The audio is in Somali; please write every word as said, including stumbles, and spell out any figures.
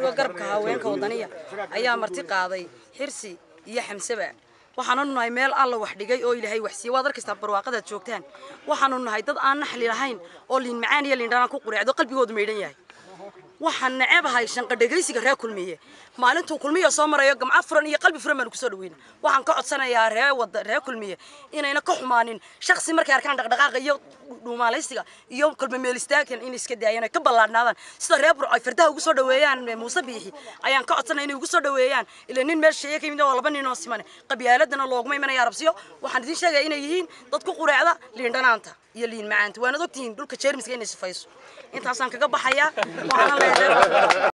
ururka garabka haweenka wadaniga ayaa marti qaaday xirsi iyo xamsaba waxaanu nahay meel alla wax dhigay oo ilaahay wax siiyay waad arkaysaa barwaaqada joogtaan waxaanu nahay dad aan naxli lahayn oo liin macaan iyo liin dhanaan ku qureecdo qalbigoodu meedhan yahay waxaan nacebahay shanqa dhageysiga reer kulmiye maalintuu kulmiye soo marayo gamca furan iyo qalbi furan baan ku soo dhaweynaa waxaan ka codsanayaa reer wada reer kulmiye inayna ka xumaanin shakhsi markay arkaan dhaqdhaqaaqa iyo dhuumaalaysiga iyo kulmi meel istaagan in iska daayaan ka ballaadnaadaan sida reer burco ay fardaha ugu soo dhaweeyaan Muuse Biixi ayaan ka codsanayaa inay ugu soo dhaweeyaan ilaa nin meel sheeyay ka yimid oo laba nin oo siman qabyaaladana looguma imanaya arabsiyo waxaan idin sheegay inay yihiin dad ku qureecda liin dhanaanta iyo liin macaanta waana ogtihiin dhulka jeermiska inay sifayso intaasaan kaga baxayaa waxaan leeyahay